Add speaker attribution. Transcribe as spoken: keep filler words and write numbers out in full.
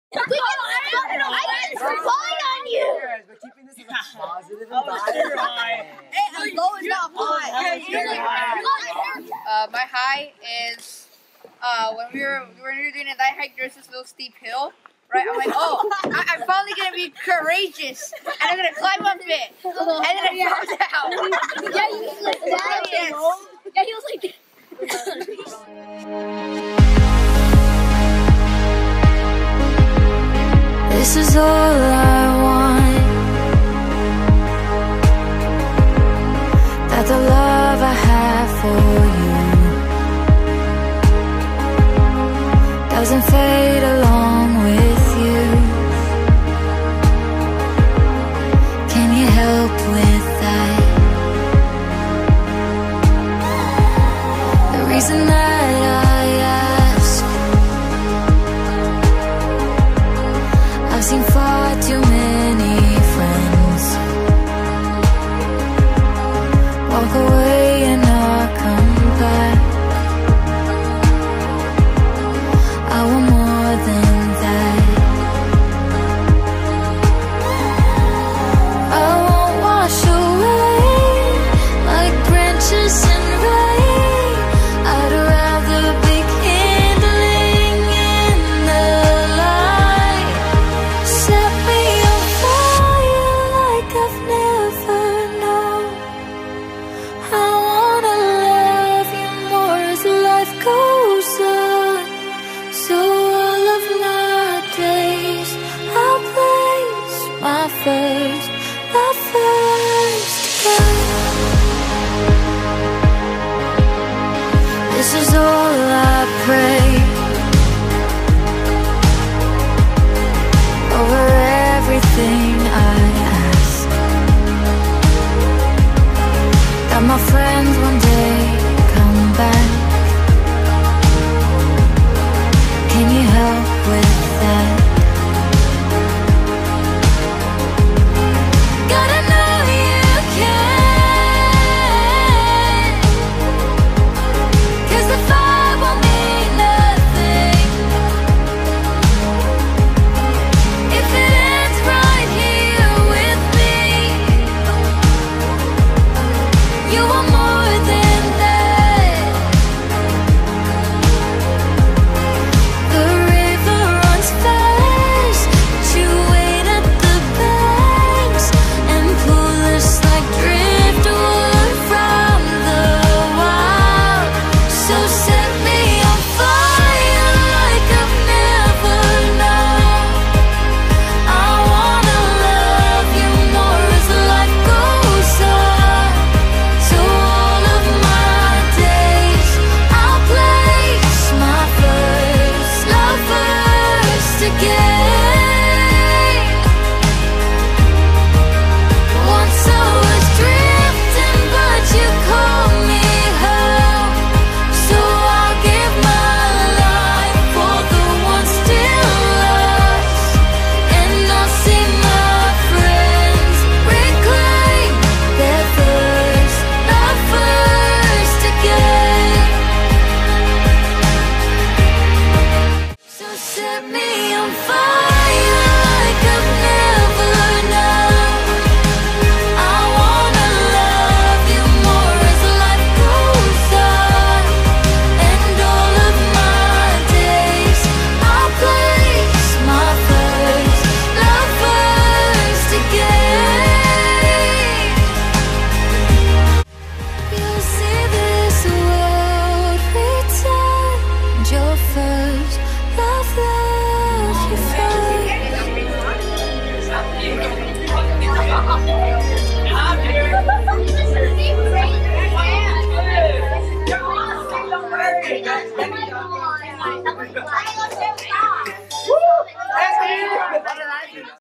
Speaker 1: I didn't spy on you.
Speaker 2: We're keeping this as a positive environment.
Speaker 1: Hey, low is not high.
Speaker 3: Uh, my high is uh, when we were when we were doing a night hike. There's this little steep hill, right? I'm like, oh, I, I'm finally gonna be courageous, and I'm gonna climb up it, and then I found out.
Speaker 1: Yeah, you was like that.
Speaker 3: Yes.
Speaker 1: Yeah, he was like.
Speaker 4: This is all I